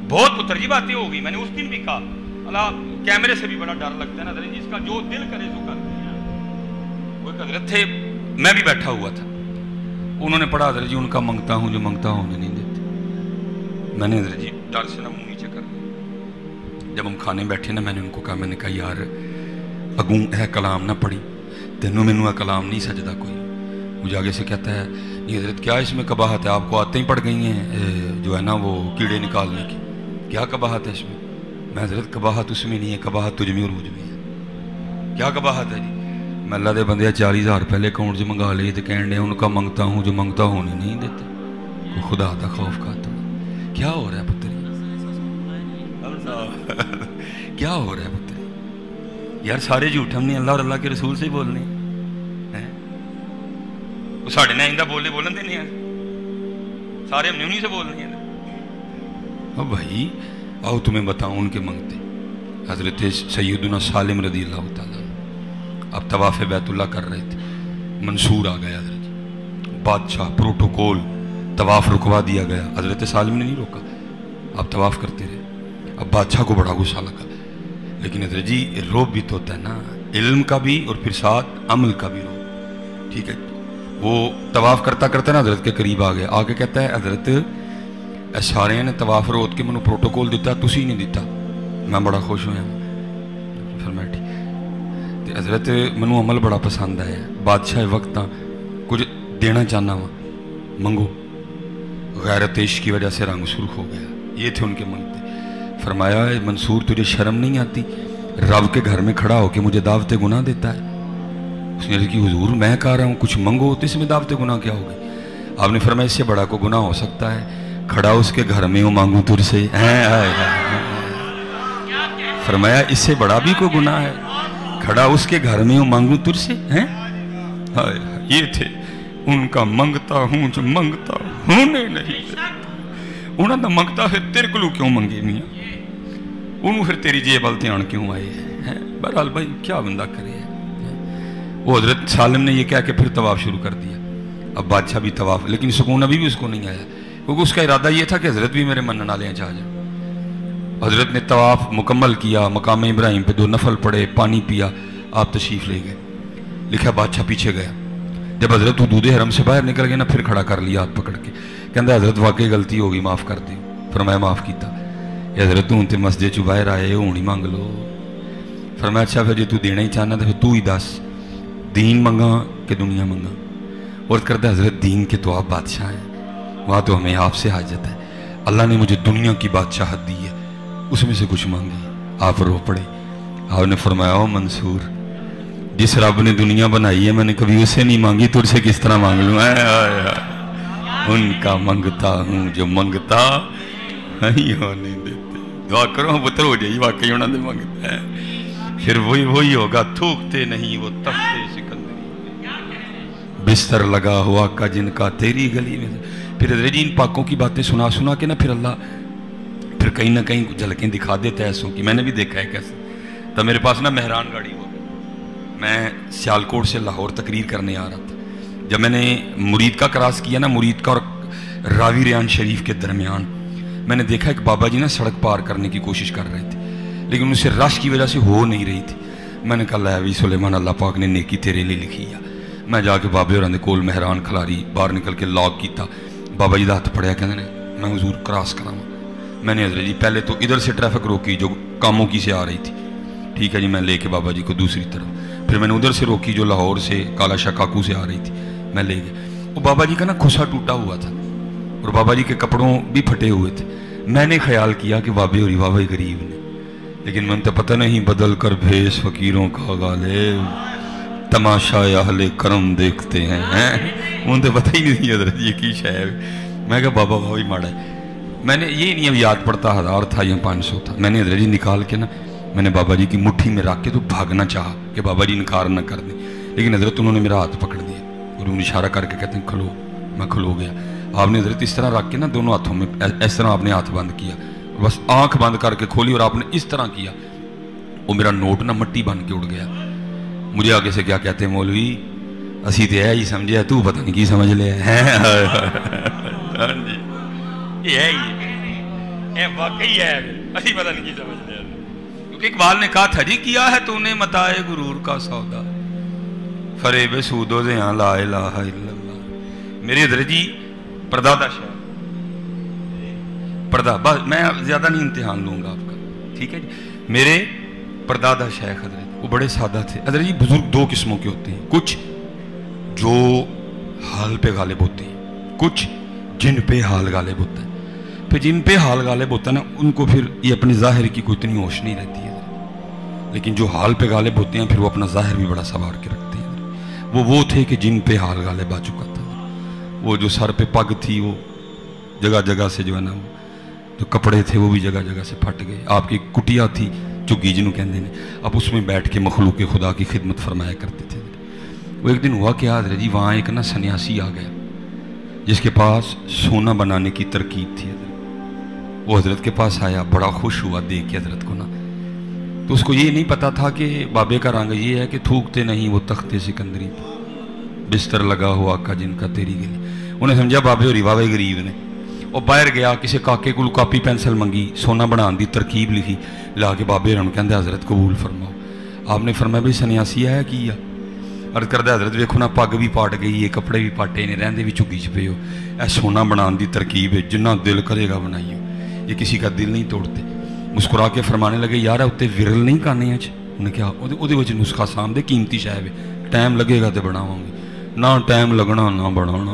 بہت پتر جی باتیں ہو گئی. میں نے اس دن بھی کہا اللہ کیمرے سے بھی بڑا ڈر لگتا ہے نا حضرت جی, اس کا جو دل کرے تو کرتے ہیں. وہ ایک حضرت تھے, میں بھی بیٹھا ہوا تھا, انہوں نے پڑھا حضرت جی ان کا منگتا ہوں جو منگتا ہوں انہیں نہیں دیتے. میں نے حضرت جی ڈر سے نا منہ نیچے کر دیا. جب ہم کھانے بیٹھے نا میں نے ان کو کہا, میں نے کہا یار اگوں اے کلام نہ پڑھی, تینوں مینوں اے کلام نہیں سجدہ کوئی. مجھے آگے سے کہتا ہے یہ حضرت کیا اس میں قباحت ہے, آپ کو آتے ہی پڑ گئی ہیں جو ہے نا وہ کیڑے نکالنے کی, کیا قباحت ہے اس میں؟ میں حضرت قباحت اس میں نہیں ہے, قباحت تجھ میں عروج میں ہے. کیا قباحت ہے جی؟ میں اللہ دے بندے 40,000 پہلے اکاؤنٹ سے منگا لیے تو کہنے دے ان کا منگتا ہوں جو منگتا ہوں انہیں نہیں دیتے. کوئی خدا دا خوف کھاتا ہوں. کیا ہو رہا ہے پتر, کیا ہو رہا ہے پتر یار؟ سارے جھوٹ ہم نے اللہ اور اللہ کے رسول سے ہی بولنے ہیں. وہ ساڑھے نہ آئندہ بولن دینے ہیں, سارے ہم نے انہیں سے بولنے ہیں. اب بھائی آؤ تمہیں بتاؤں ان کے منگتے. حضرت سیدنا سالم رضی اللہ تعالیٰ اب طواف بیت اللہ کر رہے تھے, منصور آ گیا حضرت, بادشاہ پروٹوکول, طواف رکوا دیا گیا. حضرت سالم نے نہیں روکا, آپ طواف کرتے رہے. اب بادشاہ کو بڑا غصہ لگا, لیکن حضرت جی روب بھی تو ہوتا ہے نا, علم کا بھی اور پھر ساتھ عمل کا بھی روب. ٹھیک ہے, وہ طواف کرتا کرتا نا حضرت کے قریب آ گیا. آگے کہتا ہے حضرت سارے نے طواف روت کے منو پروٹوکول دیتا, تسی نہیں دیتا. میں بڑا خوش ہویا. فرمایا ٹھیک. حضرت منو عمل بڑا پسند ہے, بادشاہ وقت کچھ دینا چاہنا وا, منگو. غیرت عشق کی وجہ سے رنگ سرخ ہو گیا. یہ تھے ان کے منگتے. فرمایا منصور تجھے شرم نہیں آتی رب کے گھر میں کھڑا ہو کے مجھے دعوت گناہ دیتا ہے؟ اس نے کہا حضور میں کہہ رہا ہوں کچھ منگو تو اس میں دعوت گناہ کیا ہو گئی؟ آپ نے فرمایا اس سے بڑا کو گناہ ہو سکتا ہے کھڑا اس کے گھر میں ہوں مانگوں تجھ سے. فرمایا اس سے بڑا بھی کوئی گناہ ہے کھڑا اس کے گھر میں ہوں مانگوں تجھ سے. یہ تھے ان کا منگتا ہوں جو منگتا ہوں نہیں. انہوں نے منگتا ہے تیرے کو کیوں منگے میاں, انہوں پھر تیری جیب والتے آن کیوں آئے ہیں؟ بہرحال بھائی کیا بندہ کرے. وہ حضرت سالم نے یہ کہہ کے پھر طواف شروع کر دیا. اب بادشاہ بھی طواف, لیکن سکون ابھی بھی اس کو نہیں آیا, کیونکہ اس کا ارادہ یہ تھا کہ حضرت بھی میرے منن والے چاہ جائیں. حضرت نے طواف مکمل کیا, مقام ابراہیم پہ 2 نفل پڑے, پانی پیا, آپ تشریف لے گئے. لکھا بادشاہ پیچھے گیا. جب حضرت حدود حرم سے باہر نکل گئے نا, پھر کھڑا کر لیا ہاتھ پکڑ کے, کہندا حضرت واقعی غلطی ہوگی معاف کر دیں. فرمایا معاف کیتا. حضرت تو تے مسجد چ باہر آئے ہوں ہی مانگ لو. فرمایا اچھا پھر جی تو دینا ہی چاہنا تو پھر تو ہی دس دین منگا کہ دنیا منگا. اور کرتا حضرت دین کے تو آپ بادشاہ ہیں, وہاں تو ہمیں آپ سے حاجت ہے. اللہ نے مجھے دنیا کی بادشاہت دی ہے, اس میں سے کچھ مانگی. آپ رو پڑے. آپ نے فرمایا او منصور جس رب نے دنیا بنائی ہے میں نے کبھی اسے نہیں مانگی, تجھ سے کس طرح مانگ لوں؟ ان کا منگتا ہوں جو منگتا نہیں ہونے دیتے. دعا کرو پتر ہو جائے واقعی انہوں نے منگتا ہے, پھر وہی ہوگا. تھوکتے نہیں وہ تختے سکندری, بستر لگا ہوا کا جن کا تیری گلی میں. پھر حضرت جی ان پاکوں کی باتیں سنا کے نا پھر اللہ پھر کہیں نہ کہیں جھلکیں دکھا دیتا ہے ایسوں کی. میں نے بھی دیکھا ہے کیسے. تب میرے پاس نا مہران گاڑی ہو گئی, میں سیالکوٹ سے لاہور تقریر کرنے آ رہا تھا. جب میں نے مرید کا کراس کیا نا, مرید کا اور راوی ریان شریف کے درمیان, میں نے دیکھا ایک بابا جی نا سڑک پار کرنے کی کوشش کر رہے تھے, لیکن ان سے رش کی وجہ سے ہو نہیں رہی تھی. میں نے کہا لہوی سلیمان اللہ پاک نے نیکی تیرے لیے لکھی ہے. میں جا کے بابے اور کول مہران کھلاری باہر نکل کے لاک کیتا. بابا جی دا ہاتھ پڑیا, کہتے ہیں میں حضور کراس کراں. میں نے حضرت جی پہلے تو ادھر سے ٹریفک روکی جو کاموں کی سے آ رہی تھی, ٹھیک ہے جی, میں لے کے بابا جی کو دوسری طرف. پھر میں نے ادھر سے روکی جو لاہور سے کالا شاہ کاکو سے آ رہی تھی, میں لے گیا. وہ بابا جی کا نا کھسا ٹوٹا ہوا تھا اور بابا جی کے کپڑوں بھی پھٹے ہوئے تھے. میں نے خیال کیا کہ بابے اور بابا غریب نے, لیکن میں تو پتہ نہیں بدل کر بھیس فقیروں کا غالب تماشا اہل کرم دیکھتے ہیں. انہیں تو پتہ ہی نہیں حضرت یہ کی شے ہے. میں کہا بابا وہی ماڑا ہے. میں نے یہ نہیں اب یاد پڑتا 1000 تھا یا 500 تھا. میں نے حضرت جی نکال کے نا میں نے بابا جی کی مٹھی میں رکھ کے تو بھاگنا چاہا کہ بابا جی انکار نہ کر دیں, لیکن حضرت انہوں نے میرا ہاتھ پکڑ دیا اور انہوں نے اشارہ کر کے کہتے ہیں کھلو. میں کھلو گیا. آپ نے حضرت اس طرح رکھ کے نا دونوں ہاتھوں میں اس طرح آپ نے ہاتھ بند کیا, بس آنکھ بند کر کے کھولی اور آپ نے اس طرح کیا. وہ میرا نوٹ نا مٹی بن کے اڑ گیا. مجھے آگے سے کیا کہتے ہیں مولوی اسی تو ہے ہی سمجھے, تو پتہ نہیں کی سمجھ لے. واقعی ہے اسی پتہ نہیں کی سمجھ رہے، کیونکہ اقبال نے کہا تھا جی کیا ہے تو نے متائے غرور کا سودا، فریب سود و زیاں لا الہ الا اللہ۔ میرے حضرت جی پردادا شاہ بس میں زیادہ نہیں امتحان لوں گا آپ کا، ٹھیک ہے جی۔ میرے پردادا شیخ حضرت وہ بڑے سادہ تھے حضرت جی۔ بزرگ دو قسموں کے ہوتے ہیں، کچھ جو حال پہ غالب ہوتے ہیں، کچھ جن پہ حال غالب ہوتا ہے۔ پھر جن پہ حال غالب ہوتا ہے نا ان کو پھر یہ اپنے ظاہر کی کوئی اتنی ہوش نہیں رہتی ہے، لیکن جو حال پہ غالب ہوتے ہیں پھر وہ اپنا ظاہر بھی بڑا سنوار کے رکھتے ہیں۔ وہ تھے کہ جن پہ حال غالب آ چکا تھا، وہ جو سر پہ پگ تھی وہ جگہ جگہ سے جو ہے نا جو کپڑے تھے وہ بھی جگہ جگہ سے پھٹ گئے۔ آپ کی کٹیا تھی چگی جنہوں کہندے نے، اب اس میں بیٹھ کے مخلوق خدا کی خدمت فرمایا کرتے تھے۔ وہ ایک دن ہوا کیا حضرت جی، وہاں ایک نا سنیاسی آ گیا جس کے پاس سونا بنانے کی ترکیب تھی حضرت۔ وہ حضرت کے پاس آیا، بڑا خوش ہوا دیکھ کے حضرت کو نا، تو اس کو یہ نہیں پتا تھا کہ بابے کا رنگ یہ ہے کہ تھوکتے نہیں وہ تختے سکندری پہ، بستر لگا ہوا کا جن کا تیری گلی۔ انہیں سمجھا بابے ہوری واوے غریب نے۔ وہ باہر گیا، کسی کاکے کو کاپی پینسل منگی، سونا بنان دی ترکیب لکھی، لا کے بابے ہرن کہندے حضرت قبول فرماؤ۔ آپ نے فرمایا بھائی سنیاسی آیا کی ہے؟ عرض کردہ حضرت ویکھو نا پگ بھی پاٹ گئی ہے، کپڑے بھی پاٹے نے، رہندے بھی چگی چ پے ہو، اے سونا بنان دی ترکیب ہے، جنہ دل کرے گا بنائیو، یہ کسی کا دل نہیں توڑتے۔ مسکرا کے فرمانے لگے یار اتنے ورل نہیں کانے اچ؟ انہیں کہا وہ نسخہ سامنے قیمتی شاید ہے، ٹائم لگے گا تو بناواں گے، نہ ٹائم لگنا نہ بنانا،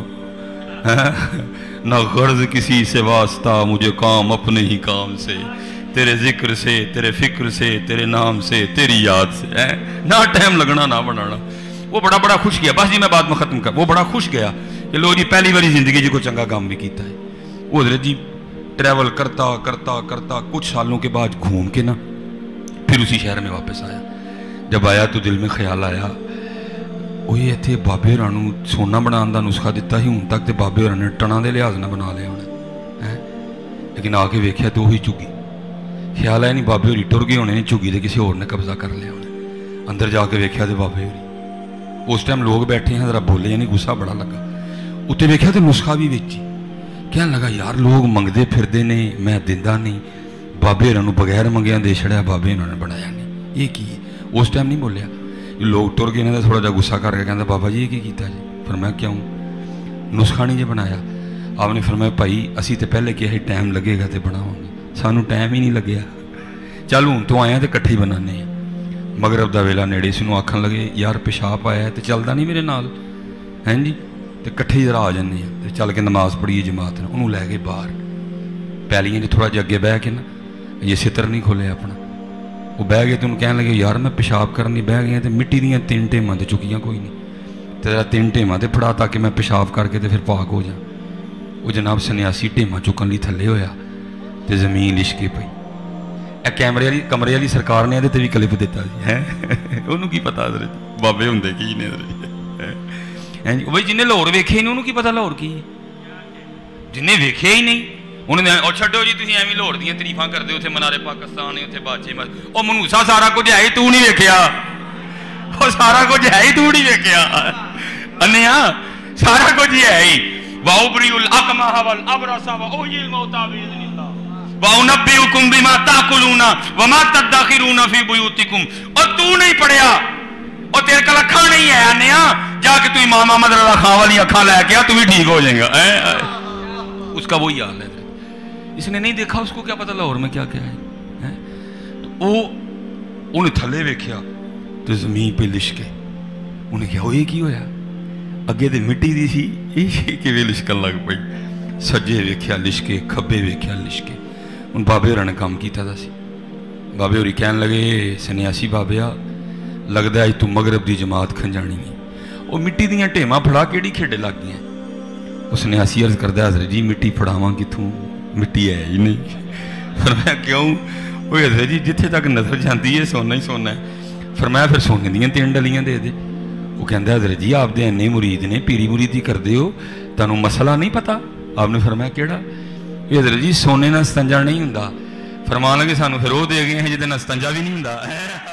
نہ غرض کسی سے واسطہ مجھے کام اپنے ہی کام سے، تیرے ذکر سے، تیرے فکر سے، تیرے نام سے، تیری یاد سے، نہ ٹائم لگنا نہ بنانا۔ وہ بڑا خوش گیا، بس جی میں بات میں ختم کر، وہ بڑا خوش گیا کہ لو جی پہلی باری زندگی جی کو چنگا کام بھی کیتا ہے۔ وہ حضرت جی ٹریول کرتا کرتا کرتا کچھ سالوں کے بعد گھوم کے نا پھر اسی شہر میں واپس آیا۔ جب آیا تو دل میں خیال آیا وہ یہ اتنے بابے رانو سونا بنان دا نسخہ دیتا ہی ہوں تک تو بابے ران نے ٹنا دے لحاظ نہ بنا لیا انہیں، لیکن آ کے ویکھیا تو وہی چگی۔ خیال آیا نہیں بابے ہوری ٹر گئے ہونے نے، چگی دے کسی اور نے قبضہ کر لیا انہیں۔ اندر جا کے ویکھیا تو بابے ہوری اس ٹائم لوگ بیٹھے ہیں، ذرا بولے یعنی غصہ بڑا لگا۔ اتنے ویکھیا تو نسخہ بھی ویچی، کہنے لگا یار لوگ منگتے پھردے نے میں دیندا نہیں، بابے انہوں بغیر منگیا دے چھڑیا، بابے انہوں نے بنایا نہیں، یہ کی ہے؟ اس ٹائم نہیں بولیا، لوگ ٹر گئے نے تھوڑا جا غصہ کر کے کہتا بابا جی یہ کیتا جی؟ فرمایا کیوں؟ نسخہ نہیں جی بنایا؟ آپ نے فرمایا بھائی اسی تو پہلے کیا ہے ٹائم لگے گا تو بناواں گے، سانو ٹائم ہی نہیں لگیا، چل ہوں تو آیا تو کٹھے بنانے ہیں۔ مغرب دا ویلا نیڑے سنوں آکھن لگے یار پیشاب آیا ہے تو چلدا نہیں میرے نال ہیں جی، تو کٹھے ذرا آ جانے ہیں، تو چل کے نماز پڑھیے جماعت نے، انہوں لے گئے باہر پیلیاں جی تھوڑا جا اگے بہ کے نا، یہ ستر نہیں کھولے اپنا، وہ بہ گئے تو انہوں کہنے لگے یار میں پیشاب کرنی بہ گئے تو مٹی دیاں 3 ٹیماں تے چکیاں کوئی نہیں، تو 3 ٹیماں تے پھڑا تاکہ میں پیشاب کر کے تو پھر پاک ہو جاؤں۔ وہ جناب سنیاسی ٹیماں چکن لی تھلے ہویا تو زمین لشکے پئی۔ اے کمرے والی سرکار نے بھی کلپ دیتا جی ہے، انہوں کی پتا حضرت بابے ہوندے کی نے بھائی جنہیں لاہور ویکھے نہیں انہوں کی پتا لاہور کی، جنہیں ویکھے ہی نہیں انہوں نے اور چھڈو جی تسی ایویں لاہور دیاں تعریفاں کردے اتنے منارے پاکستان اتنے بادشاہ وہ منوسا سارا کچھ ہے ہی تو نہیں ویکھیا، وہ سارا کچھ ہے ہی تو نہیں ویکھیا، انیا سارا کچھ ہے ہی۔ وَأُبْرِئُ الْأَكْمَحَ وَالْأَبْرَصَ وَأُحْيِي الْمَوْتَىٰ بِإِذْنِ اللَّهِ وَأُنَبِّئُكُم بِمَا تَأْكُلُونَ وَمَا تَدَّخِرُونَ فِي بُيُوتِكُمْ۔ اور تو نہیں پڑھیا اور تیرے کل اکھاں نہیں ہے انیا، جا کے تو امام احمد رضا خان والی اکھاں لے کے آ، تو بھی ٹھیک ہو جائے گا۔ اس کا وہی حال ہے، اس نے نہیں دیکھا، اس کو کیا پتا لاہور میں کیا کیا ہے۔ تو وہ انہیں تھلے ویکھیا تو زمین پہ لشکے، انہیں کیا وہ یہ کی ہویا؟ اگے تو مٹی دی سی کہ لشکن لگ پئی، سجے ویکھیا لشکے، کھبے ویکھیا لشکے۔ ان بابے ہوراں نے کام کیتا دا سی۔ بابے ہوری کہن لگے سنیاسی بابیا لگدا ہے تو مغرب دی جماعت کھنجانی ہے، وہ مٹی دیاں ٹیماں پھڑا کیڑی کھیڈے لگ گئی ہیں؟ اس سنیاسی عرض کردا حضرت جی مٹی پھڑاواں کتھوں، مٹی ہے ہی نہیں۔ فرمایا کیوں؟ وہ حضرت جی جتھے تک نظر جاندی ہے سونا ہی سونا ہے۔ فرمایا پھر سونے دیاں 3 ڈلیاں دے دے۔ وہ کہندا حضرت جی آپ دے اینے مرید نے، پیری مریدی کردے ہو، تانوں مسئلہ نہیں پتا؟ آپ نے فرمایا کیڑا؟ یہ حضرت جی سونے نال استنجا نہیں ہوندا۔ فرمان لگے سانوں پھر وہ دے گئے ہیں جہدے نال استنجا بھی نہیں ہوندا۔